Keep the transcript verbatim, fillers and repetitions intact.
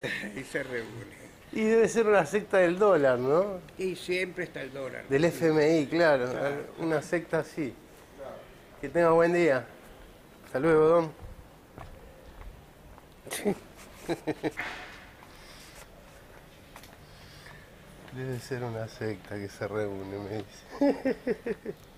y se reúne. Y debe ser una secta del dólar, ¿no? Y siempre está el dólar. Del F M I, claro. Claro. Una secta así. Que tenga buen día. Hasta luego, Don. Debe ser una secta que se reúne, me dice.